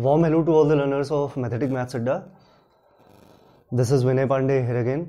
warm hello to all the learners of Mathematic Maths Adda. This is Vinay Pandey here again.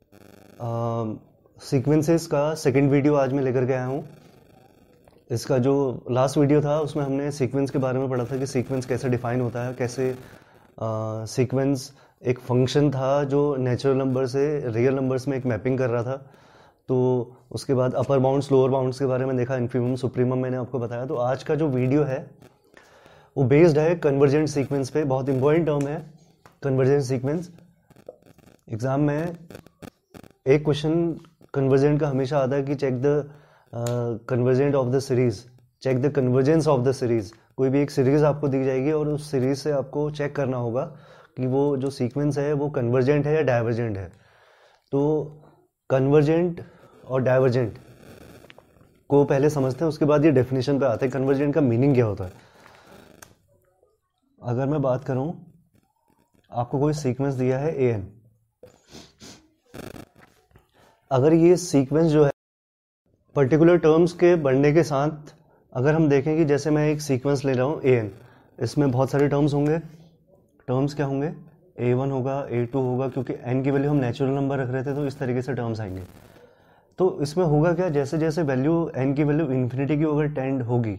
Sequences का second video आज मैं लेकर के आया हूँ. इसका जो लास्ट वीडियो था उसमें हमने सीक्वेंस के बारे में पढ़ा था कि सीक्वेंस कैसे डिफाइन होता है, कैसे सीक्वेंस एक फंक्शन था जो नेचुरल नंबर से रियल नंबर्स में एक मैपिंग कर रहा था. तो उसके बाद अपर बाउंड्स लोअर बाउंड्स के बारे में देखा, इन्फीमम सुप्रीमम मैंने आपको बताया. तो आज का जो वीडियो है वो बेस्ड है कन्वर्जेंट सीक्वेंस पे. बहुत इंपॉर्टेंट टर्म है कन्वर्जेंट सीक्वेंस. एग्जाम में एक क्वेश्चन कन्वर्जेंट का हमेशा आता है कि check the convergent of the series, check the convergence of the series. कोई भी एक सीरीज आपको दी जाएगी और उस सीरीज से आपको चेक करना होगा कि वो जो सीक्वेंस है वो कन्वर्जेंट है या डाइवर्जेंट है. तो कन्वर्जेंट और डाइवर्जेंट को पहले समझते हैं, उसके बाद ये डेफिनेशन पे आते हैं कन्वर्जेंट का मीनिंग क्या होता है. अगर मैं बात करूं, आपको कोई सीक्वेंस दिया है an. अगर ये सीक्वेंस जो है पर्टिकुलर टर्म्स के बढ़ने के साथ, अगर हम देखें कि जैसे मैं एक सीक्वेंस ले रहा हूं an, इसमें बहुत सारे टर्म्स होंगे. टर्म्स क्या होंगे? a1 होगा, a2 होगा, क्योंकि n की वैल्यू हम नेचुरल नंबर रख रहे थे तो इस तरीके से टर्म्स आएंगे. तो इसमें होगा क्या, जैसे जैसे वैल्यू n की वैल्यू इन्फिनिटी की ओवर टेंड होगी,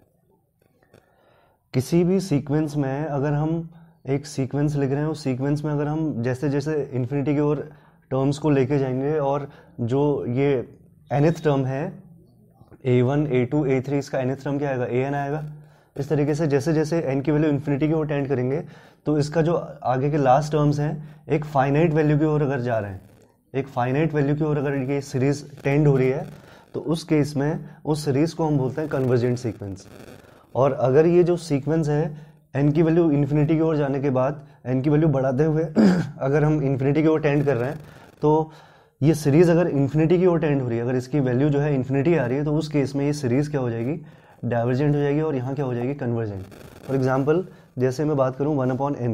किसी भी सीक्वेंस में अगर हम एक सीक्वेंस लिख रहे हैं, उस सीक्वेंस में अगर हम जैसे जैसे इन्फिनिटी की ओर टर्म्स को लेके जाएंगे और जो ये nth टर्म है a1, a2, a3, इसका nth टर्म क्या आएगा? an आएगा. इस तरीके से जैसे जैसे n की वैल्यू इन्फिनिटी की ओर टेंड करेंगे तो इसका जो आगे के लास्ट टर्म्स हैं एक फाइनाइट वैल्यू की ओर अगर जा रहे हैं, एक फाइनाइट वैल्यू की ओर अगर ये सीरीज टेंड हो रही है तो उस केस में उस सीरीज को हम बोलते हैं कन्वर्जेंट सीक्वेंस. और अगर ये जो सीक्वेंस है n की वैल्यू इन्फिनिटी की ओर जाने के बाद n की वैल्यू बढ़ाते हुए अगर हम इन्फिनिटी की ओर टेंड कर रहे हैं तो ये सीरीज अगर इन्फिनिटी की ओर टेंड हो रही है, अगर इसकी वैल्यू जो है इन्फिनिटी आ रही है, तो उस केस में ये सीरीज क्या हो जाएगी? डाइवर्जेंट हो जाएगी. और यहाँ क्या हो जाएगी? कन्वर्जेंट. फॉर एग्जाम्पल जैसे मैं बात करूँ 1/n,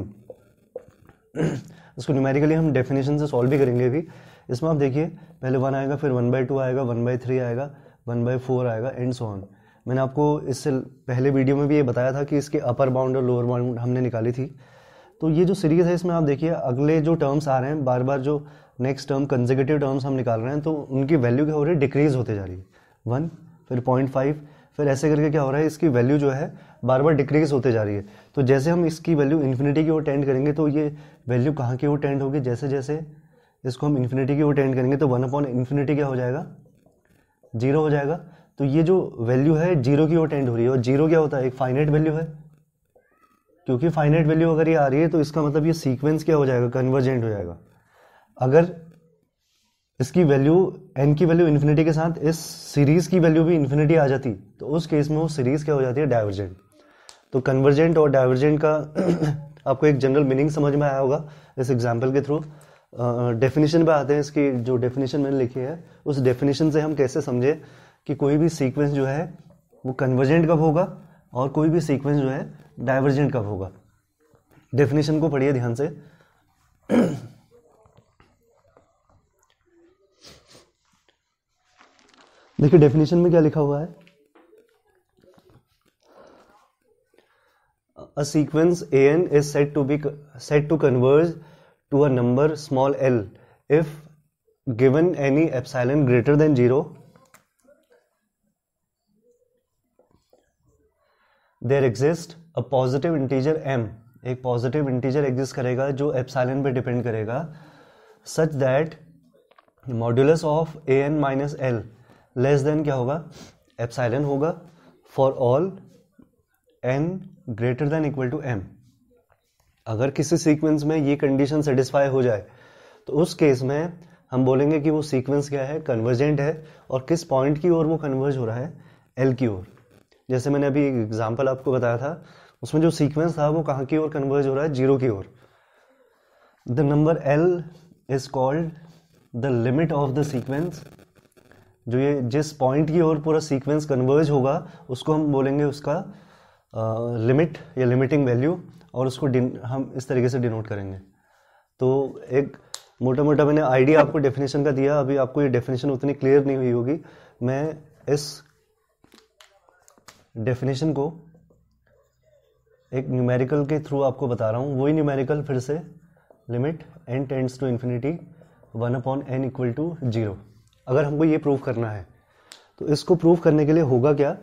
इसको न्यूमेरिकली हम डेफिनेशन से सॉल्व भी करेंगे अभी. इसमें आप देखिए पहले 1 आएगा, फिर 1/2 आएगा, 1/3 आएगा, 1/4 आएगा एंड सो ऑन. मैंने आपको इससे पहले वीडियो में भी ये बताया था कि इसके अपर बाउंड और लोअर बाउंड हमने निकाली थी. तो ये जो सीरीज है इसमें आप देखिए अगले जो टर्म्स आ रहे हैं, बार बार जो नेक्स्ट टर्म कंसेक्यूटिव टर्म्स हम निकाल रहे हैं, तो उनकी वैल्यू क्या हो रही है? डिक्रीज होते जा रही है. 1, फिर 0.5, फिर ऐसे करके क्या हो रहा है, इसकी वैल्यू जो है बार बार डिक्रीज होते जा रही है. तो जैसे हम इसकी वैल्यू इन्फिनिटी की ओर टेंड करेंगे तो ये वैल्यू कहाँ की ओर टेंड होगी? जैसे जैसे इसको हम इन्फिनिटी की ओर टेंड करेंगे तो 1/∞ क्या हो जाएगा? 0 हो जाएगा. तो ये जो वैल्यू है 0 की ओर टेंड हो रही है. और 0 क्या होता है? एक फाइनाइट वैल्यू है. क्योंकि फाइनाइट वैल्यू अगर ये आ रही है तो इसका मतलब ये सीक्वेंस क्या हो जाएगा? कन्वर्जेंट हो जाएगा. अगर इसकी वैल्यू n की वैल्यू इन्फिनिटी के साथ इस सीरीज की वैल्यू भी इन्फिनिटी आ जाती तो उस केस में वो सीरीज क्या हो जाती है? डाइवर्जेंट. तो कन्वर्जेंट और डाइवर्जेंट का आपको एक जनरल मीनिंग समझ में आया होगा इस एग्जाम्पल के थ्रू. डेफिनेशन पे आते हैं. इसकी जो डेफिनेशन मैंने लिखी है उस डेफिनेशन से हम कैसे समझे कि कोई भी सीक्वेंस जो है वो कन्वर्जेंट कब होगा और कोई भी सीक्वेंस जो है डाइवर्जेंट कब होगा. डेफिनेशन को पढ़िए ध्यान से. देखिए डेफिनेशन में क्या लिखा हुआ है. A sequence an is said to converge to a number small l if given any epsilon greater than 0, there exists a positive integer m. एक पॉजिटिव इंटीजर एग्जिस्ट करेगा जो एप्सिलॉन पे डिपेंड करेगा, such that modulus of an minus l less than क्या होगा? Epsilon होगा for all n greater than equal to m. अगर किसी सीक्वेंस में ये कंडीशन सेटिस्फाई हो जाए तो उस केस में हम बोलेंगे कि वो सीक्वेंस क्या है? कन्वर्जेंट है. और किस पॉइंट की ओर वो कन्वर्ज हो रहा है? l की ओर. जैसे मैंने अभी एक एग्जांपल आपको बताया था, उसमें जो सीक्वेंस था वो कहाँ की ओर कन्वर्ज हो रहा है? 0 की ओर. The number l is called the limit of the sequence. जो ये जिस पॉइंट की ओर पूरा सीक्वेंस कन्वर्ज होगा उसको हम बोलेंगे उसका लिमिट या लिमिटिंग वैल्यू, और उसको हम इस तरीके से डिनोट करेंगे. तो एक मोटा मोटा मैंने आइडिया आपको डेफिनेशन का दिया. अभी आपको ये डेफिनेशन उतनी क्लियर नहीं हुई होगी. मैं इस डेफिनेशन को एक न्यूमेरिकल के थ्रू आपको बता रहा हूँ, वही न्यूमेरिकल फिर से limit n tends to infinity 1/n equal to 0। अगर हमको ये प्रूव करना है तो इसको प्रूव करने के लिए होगा क्या,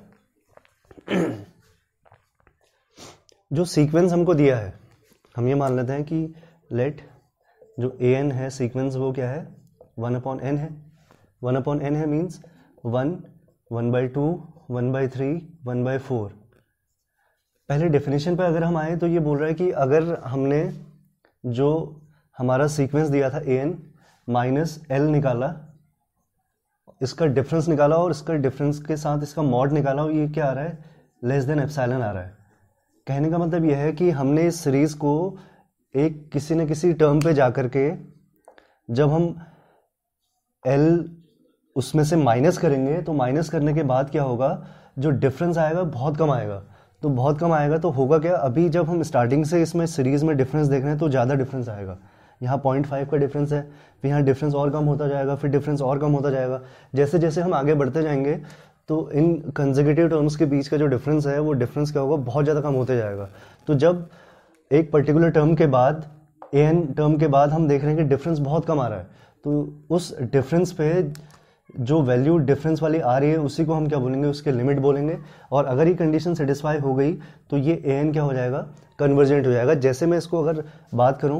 जो सीक्वेंस हमको दिया है हम ये मान लेते हैं कि लेट जो an है सीक्वेंस वो क्या है 1/n है। 1/n है मीन्स 1, 1/2, 1/3, 1/4। पहले डेफिनेशन पे अगर हम आए तो ये बोल रहा है कि अगर हमने जो हमारा सीक्वेंस दिया था an माइनस l निकाला, इसका डिफरेंस निकाला और इसका डिफरेंस के साथ इसका मॉड निकाला, और ये क्या आ रहा है लेस देन एप्सिलॉन आ रहा है। कहने का मतलब यह है कि हमने इस सीरीज को एक किसी न किसी टर्म पे जाकर के जब हम l उसमें से माइनस करेंगे तो माइनस करने के बाद क्या होगा, जो डिफरेंस आएगा बहुत कम आएगा। तो बहुत कम आएगा तो होगा क्या, अभी जब हम स्टार्टिंग से इसमें सीरीज में डिफरेंस देख रहे हैं तो ज़्यादा डिफरेंस आएगा। यहाँ 0.5 का डिफरेंस है, फिर यहाँ डिफरेंस और कम होता जाएगा, फिर डिफरेंस और कम होता जाएगा। जैसे जैसे हम आगे बढ़ते जाएंगे तो इन कंसेक्यूटिव टर्म्स के बीच का जो डिफरेंस है वो डिफरेंस क्या होगा, बहुत ज़्यादा कम होते जाएगा। तो जब एक पर्टिकुलर टर्म के बाद an टर्म के बाद हम देख रहे हैं कि डिफरेंस बहुत कम आ रहा है, तो उस डिफरेंस पे जो वैल्यू डिफरेंस वाली आ रही है उसी को हम क्या बोलेंगे, उसके लिमिट बोलेंगे। और अगर ये कंडीशन सेटिस्फाई हो गई तो ये an क्या हो जाएगा, कन्वर्जेंट हो जाएगा। जैसे मैं इसको अगर बात करूं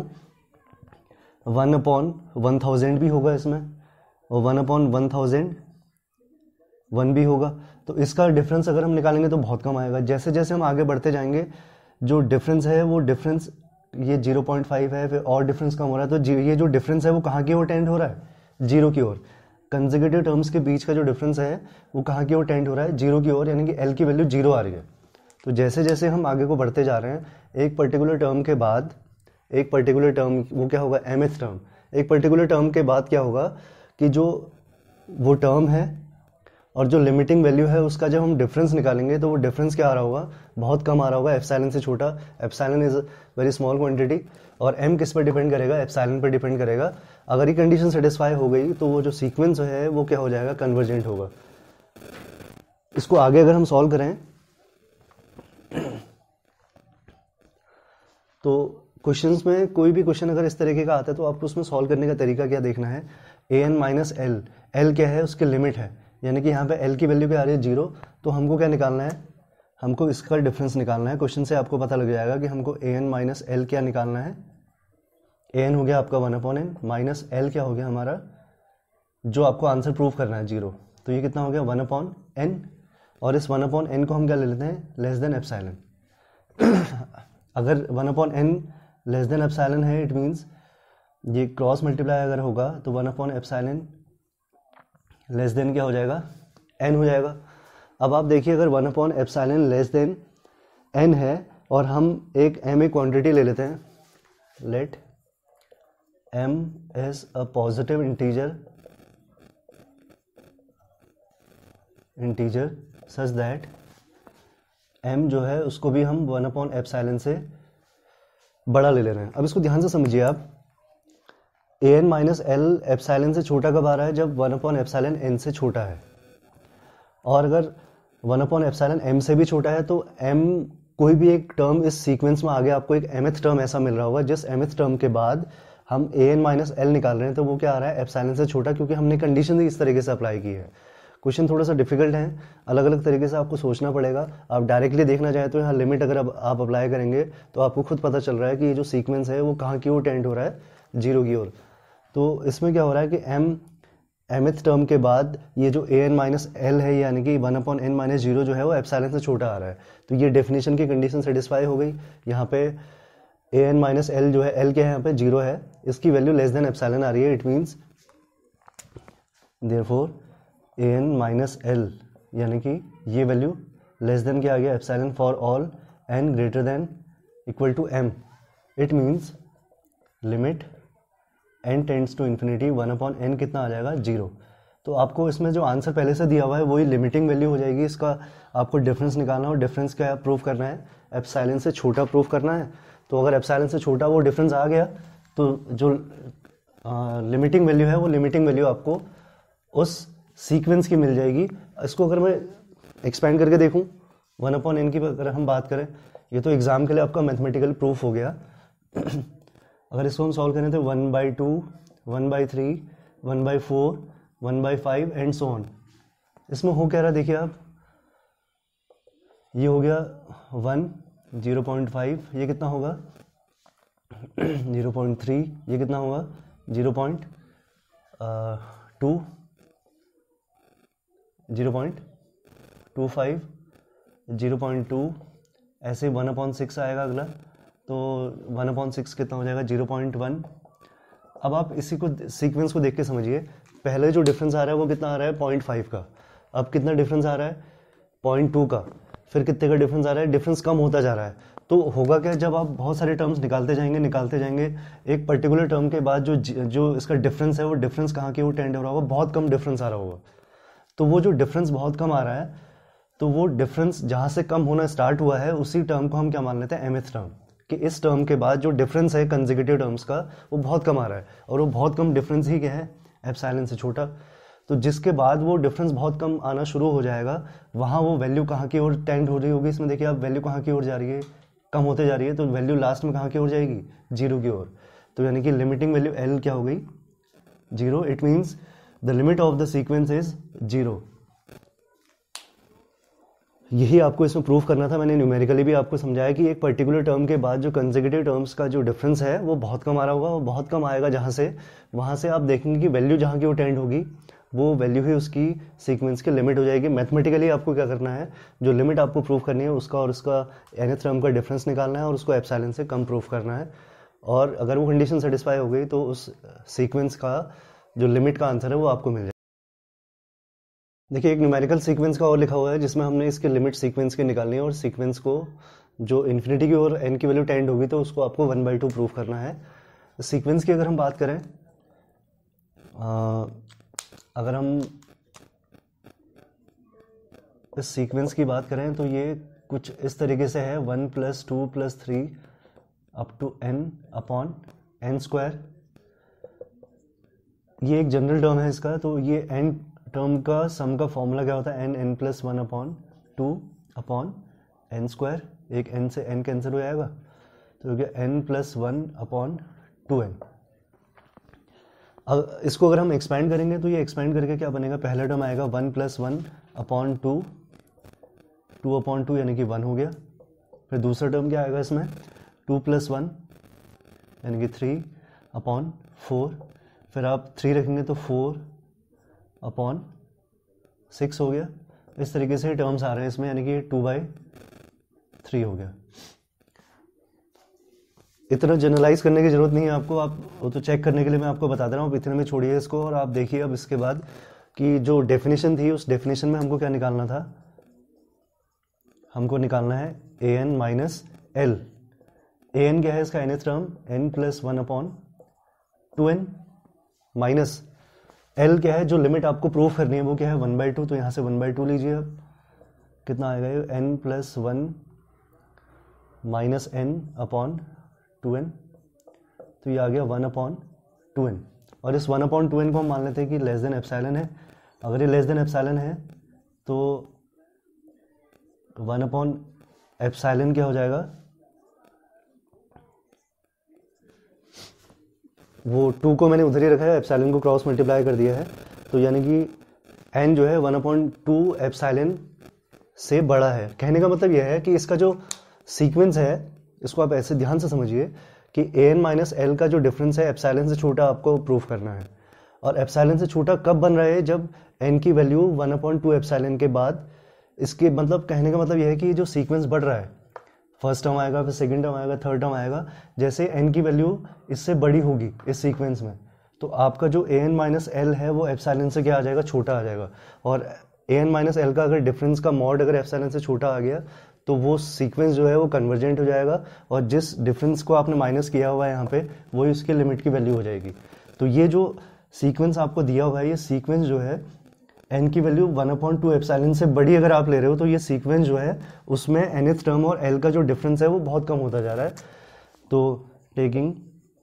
1/1000 भी होगा इसमें, और 1/1000 1 भी होगा। तो इसका डिफरेंस अगर हम निकालेंगे तो बहुत कम आएगा। जैसे जैसे हम आगे बढ़ते जाएंगे जो डिफरेंस है वो डिफरेंस ये 0.5 है, फिर और डिफरेंस कम हो रहा है। तो ये जो डिफरेंस है वो कहाँ की ओर टेंड हो रहा है, जीरो की ओर। कंसेक्यूटिव टर्म्स के बीच का जो डिफरेंस है वो कहाँ की ओर टेंड हो रहा है, जीरो की ओर, यानी कि l की वैल्यू 0 आ रही है। तो जैसे जैसे हम आगे को बढ़ते जा रहे हैं, एक पर्टिकुलर टर्म के बाद एक पर्टिकुलर टर्म वो क्या होगा, mth टर्म। एक पर्टिकुलर टर्म के बाद क्या होगा कि जो वो टर्म है और जो लिमिटिंग वैल्यू है उसका जब हम डिफरेंस निकालेंगे तो वो डिफरेंस क्या आ रहा होगा, बहुत कम आ रहा होगा, एप्सिलॉन से छोटा। Epsilon is very small quantity, और m किस पर डिपेंड करेगा, एप्सिलॉन पर डिपेंड करेगा। अगर ये कंडीशन सेटिस्फाई हो गई तो वो जो सीक्वेंस है वो क्या हो जाएगा, कन्वर्जेंट होगा। इसको आगे अगर हम सॉल्व करें तो क्वेश्चंस में कोई भी क्वेश्चन अगर इस तरीके का आता है तो आपको उसमें सॉल्व करने का तरीका क्या देखना है, an माइनस l, l क्या है, उसकी लिमिट है, यानी कि यहाँ पे l की वैल्यू क्या आ रही है 0। तो हमको क्या निकालना है, हमको इसका डिफरेंस निकालना है। क्वेश्चन से आपको पता लग जाएगा कि हमको an माइनस l क्या निकालना है। an हो गया आपका 1/n, माइनस l क्या हो गया हमारा, जो आपको आंसर प्रूव करना है 0। तो ये कितना हो गया 1/n, और इस 1/n को हम क्या ले लेते हैं, लेस देन एप्सिलॉन। अगर 1/n लेस देन एप्सिलॉन है, इट मीन्स ये क्रॉस मल्टीप्लाई अगर होगा तो 1/एप्सिलॉन लेस देन क्या हो जाएगा, n हो जाएगा। अब आप देखिए अगर 1/एप्सिलॉन लेस देन n है और हम एक m क्वांटिटी ले लेते हैं, let m is a positive integer such that m जो है उसको भी हम 1/एप्सिलॉन से बड़ा ले रहे हैं। अब इसको ध्यान से समझिए आप, an माइनस l एप्सिलॉन से छोटा कब आ रहा है, जब 1/एप्सिलॉन n से छोटा है। और अगर 1/एप्सिलॉन m से भी छोटा है तो m कोई भी एक टर्म इस सीक्वेंस में आगे आपको एक mth टर्म ऐसा मिल रहा होगा जिस mth टर्म के बाद हम an माइनस l निकाल रहे हैं, तो वो क्या आ रहा है, एप्सिलॉन से छोटा, क्योंकि हमने कंडीशन ही इस तरीके से अप्लाई की है। क्वेश्चन थोड़ा सा डिफिकल्ट है, अलग अलग तरीके से आपको सोचना पड़ेगा। आप डायरेक्टली देखना चाहें तो यहाँ लिमिट अगर आप अप्लाई करेंगे तो आपको खुद पता चल रहा है कि ये जो सीक्वेंस है वो कहाँ की ओर टेंड हो रहा है, 0 की ओर। तो इसमें क्या हो रहा है कि mth टर्म के बाद ये जो an माइनस l है, यानी कि 1/n माइनस 0 जो है वो एप्सिलॉन से छोटा आ रहा है। तो ये डेफिनेशन की कंडीशन सेटिस्फाई हो गई। यहाँ पे an माइनस l जो है, l क्या है यहाँ पे 0 है, इसकी वैल्यू लेस देन एप्सिलॉन आ रही है। It means therefore an minus l, यानी कि ये वैल्यू लेस देन क्या आ गया, epsilon for all n greater than equal to m। It means limit n tends to infinity 1/n कितना आ जाएगा, 0। तो आपको इसमें जो आंसर पहले से दिया हुआ है वही लिमिटिंग वैल्यू हो जाएगी। इसका आपको डिफरेंस निकालना और डिफरेंस क्या प्रूव करना है, एप्सिलॉन से छोटा प्रूव करना है। तो अगर एप्सिलॉन से छोटा वो डिफरेंस आ गया तो जो लिमिटिंग वैल्यू है वो लिमिटिंग वैल्यू आपको उस सीक्वेंस की मिल जाएगी। इसको अगर मैं एक्सपेंड करके देखूं 1/n की अगर हम बात करें ये तो एग्जाम के लिए आपका मैथमेटिकल प्रूफ हो गया। अगर इसको हम सॉल्व करें तो 1/2, 1/3, 1/4, 1/5 एंड सो ऑन। इसमें हो क्या रहा देखिए आप, ये हो गया 1, 0.5, ये कितना होगा 0.3, ये कितना होगा 0.2, 0.25, 0.2, ऐसे 1/6 आएगा अगला, तो 1/6 कितना हो जाएगा 0.1। अब आप इसी को सीक्वेंस को देख के समझिए, पहले जो डिफरेंस आ रहा है वो कितना आ रहा है 0.5 का, अब कितना डिफरेंस आ रहा है 0.2 का, फिर कितने का डिफरेंस आ रहा है, डिफरेंस कम होता जा रहा है। तो होगा क्या, जब आप बहुत सारे टर्म्स निकालते जाएंगे, एक पर्टिकुलर टर्म के बाद जो इसका डिफरेंस है वो डिफरेंस कहाँ की ओर टेंड हो रहा होगा, बहुत कम डिफरेंस आ रहा होगा। तो वो जो डिफरेंस बहुत कम आ रहा है, तो वो डिफरेंस जहाँ से कम होना स्टार्ट हुआ है उसी टर्म को हम क्या मान लेते हैं mth टर्म, कि इस टर्म के बाद जो डिफरेंस है कंसेक्यूटिव टर्म्स का वो बहुत कम आ रहा है, और वो बहुत कम डिफरेंस ही क्या है एप्सिलॉन से छोटा। तो जिसके बाद वो डिफरेंस बहुत कम आना शुरू हो जाएगा, वहाँ वो वैल्यू कहाँ की ओर टेंड हो रही होगी, इसमें देखिए आप वैल्यू कहाँ की ओर जा रही है, कम होते जा रही है, तो वैल्यू लास्ट में कहाँ की ओर जाएगी 0 की ओर। तो यानी कि लिमिटिंग वैल्यू L क्या हो गई 0, it means the limit of the sequence is 0। यही आपको इसमें प्रूफ करना था। मैंने न्यूमेरिकली भी आपको समझाया कि एक पर्टिकुलर टर्म के बाद जो कंसेक्यूटिव टर्म्स का जो डिफरेंस है वो बहुत कम आ रहा होगा, वो बहुत कम आएगा जहाँ से, वहाँ से आप देखेंगे कि वैल्यू जहाँ की वो टेंड होगी वो वैल्यू ही उसकी सीक्वेंस की लिमिट हो जाएगी। मैथमेटिकली आपको क्या करना है, जो लिमिट आपको प्रूव करनी है उसका और उसका nth टर्म का डिफरेंस निकालना है और उसको एप्सिलॉन से कम प्रूफ करना है, और अगर वो कंडीशन सेटिस्फाई हो गई तो उस सीक्वेंस का जो लिमिट का आंसर है वो आपको मिल जाएगा। देखिए एक न्यूमेरिकल सीक्वेंस का और लिखा हुआ है जिसमें हमने इसके लिमिट सीक्वेंस की निकालनी है, और सीक्वेंस को जो इन्फिनिटी की ओर n की वैल्यू टेंड होगी तो उसको आपको 1/2 प्रूव करना है। सीक्वेंस की अगर हम बात करें, अगर हम इस सीक्वेंस की बात करें तो ये कुछ इस तरीके से है 1 + 2 + 3 अप टू n/n²। ये एक जनरल टर्म है इसका, तो ये n टर्म का सम का फॉर्मूला क्या होता है n+1/2/n²। एक n से n कैंसिल हो जाएगा तो हो गया n+1/2n। अब इसको अगर हम एक्सपेंड करेंगे तो ये एक्सपेंड करके क्या बनेगा, पहला टर्म आएगा 1 + 1/2, 2/2 यानी कि 1 हो गया। फिर दूसरा टर्म क्या आएगा इसमें 2 + 1 यानी कि 3/4। फिर आप 3 रखेंगे तो 4/6 हो गया। इस तरीके से टर्म्स आ रहे हैं इसमें, यानी कि 2/3 हो गया। इतना जनरलाइज करने की जरूरत नहीं है आपको, आप वो तो चेक करने के लिए मैं आपको बता दे रहा हूँ। इतने में छोड़िए इसको और आप देखिए अब इसके बाद कि जो डेफिनेशन थी उस डेफिनेशन में हमको क्या निकालना था, हमको निकालना है an - l। an क्या है इसका nth term n+1/2n minus l क्या है, जो लिमिट आपको प्रूफ करनी है वो क्या है 1/2, तो यहाँ से 1/2 लीजिए। अब कितना आएगा ये n+1 - n/2n, तो ये आ गया 1/2n। और इस 1/2n को हम मान लेते हैं कि लेस देन एप्सिलॉन है। अगर ये लेस देन एप्सिलॉन है तो 1/एप्सिलॉन क्या हो जाएगा, वो 2 को मैंने उधर ही रखा है, एप्सिलॉन को क्रॉस मल्टीप्लाई कर दिया है, तो यानी कि n जो है 1/2 एप्सिलॉन से बड़ा है। कहने का मतलब यह है कि इसका जो सीक्वेंस है इसको आप ऐसे ध्यान से समझिए कि an - l का जो डिफरेंस है एप्सिलॉन से छोटा आपको प्रूफ करना है। और एप्सिलॉन से छोटा कब बन रहा है, जब n की वैल्यू 1/2 एप्सिलॉन के बाद, इसके मतलब कहने का मतलब यह है कि जो सीक्वेंस बढ़ रहा है, फर्स्ट टर्म आएगा, फिर सेकंड टर्म आएगा, थर्ड टर्म आएगा, जैसे n की वैल्यू इससे बड़ी होगी इस सीक्वेंस में, तो आपका जो an - l है वो एप्सिलॉन से क्या आ जाएगा, छोटा आ जाएगा। और an - l का अगर डिफरेंस का मॉड अगर एप्सिलॉन से छोटा आ गया तो वो सीक्वेंस जो है वो कन्वर्जेंट हो जाएगा, और जिस डिफरेंस को आपने माइनस किया हुआ है यहाँ पे वही उसके लिमिट की वैल्यू हो जाएगी। तो ये जो सीक्वेंस आपको दिया हुआ है, ये सीक्वेंस जो है n की वैल्यू 1/2 एप्सिलॉन से बड़ी अगर आप ले रहे हो तो ये सीक्वेंस जो है उसमें nth टर्म और l का जो डिफरेंस है वो बहुत कम होता जा रहा है। तो taking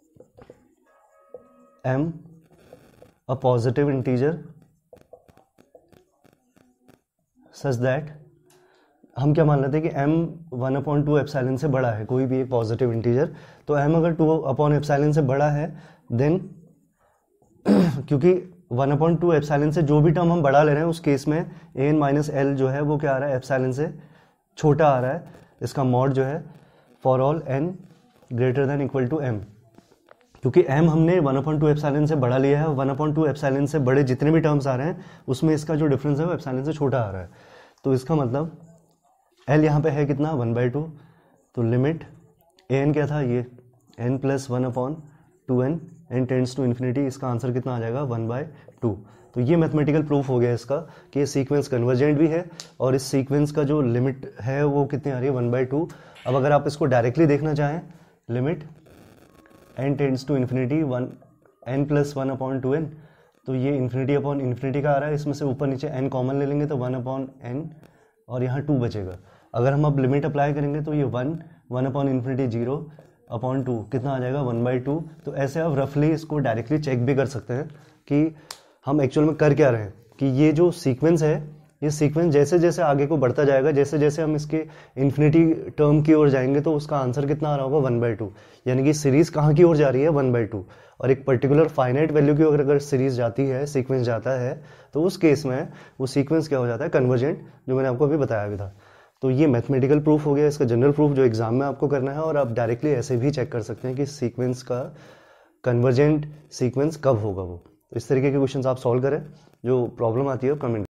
m a positive integer such that हम क्या मान लेते हैं कि m 1/2 एप्सिलॉन से बड़ा है, कोई भी एक पॉजिटिव इंटीजर, तो m अगर 2 एप्सिलॉन से बड़ा है देन क्योंकि 1/2 एप्सिलॉन से जो भी टर्म हम बड़ा ले रहे हैं उस केस में an माइनस एल जो है वो क्या आ रहा है, एप्सिलॉन से छोटा आ रहा है। इसका मॉड जो है for all n greater than equal to m, क्योंकि m हमने 1/2 एप्सिलॉन से बड़ा लिया है, 1/2 एप्सिलॉन से बड़े जितने भी टर्म्स आ रहे हैं उसमें इसका जो डिफरेंस है वो एप्सिलॉन से छोटा आ रहा है। तो इसका मतलब l यहाँ पे है कितना, 1/2, तो लिमिट an क्या था, ये n plus 1/2n n tends to infinity, इसका आंसर कितना आ जाएगा 1/2। तो ये मैथमेटिकल प्रूफ हो गया इसका कि ये सीक्वेंस कन्वर्जेंट भी है और इस सीक्वेंस का जो लिमिट है वो कितनी आ रही है 1/2। अब अगर आप इसको डायरेक्टली देखना चाहें, limit n tends to infinity n plus 1/2n, तो ये इन्फिनिटी अपॉन इन्फिनिटी का आ रहा है, इसमें से ऊपर नीचे n कॉमन ले लेंगे तो 1/n और यहाँ 2 बचेगा। अगर हम अब लिमिट अप्लाई करेंगे तो ये 1/इन्फिनिटी 0/2 कितना आ जाएगा 1/2। तो ऐसे आप रफली इसको डायरेक्टली चेक भी कर सकते हैं कि हम एक्चुअल में कर क्या रहे हैं, कि ये जो सीक्वेंस है, ये सीक्वेंस जैसे जैसे आगे को बढ़ता जाएगा, जैसे जैसे हम इसके इन्फिनिटी टर्म की ओर जाएंगे तो उसका आंसर कितना आ रहा होगा 1/2, यानी कि सीरीज कहाँ की ओर जा रही है 1/2। और एक पर्टिकुलर फाइनाइट वैल्यू की अगर सीरीज जाती है, सीक्वेंस जाता है, तो उस केस में वो सीक्वेंस क्या हो जाता है, कन्वर्जेंट, जो मैंने आपको अभी बताया भी था। तो ये मैथमेटिकल प्रूफ हो गया, इसका जनरल प्रूफ जो एग्जाम में आपको करना है, और आप डायरेक्टली ऐसे भी चेक कर सकते हैं कि सीक्वेंस का कन्वर्जेंट सीक्वेंस कब होगा वो। तो इस तरीके के क्वेश्चंस आप सॉल्व करें, जो प्रॉब्लम आती है कमेंट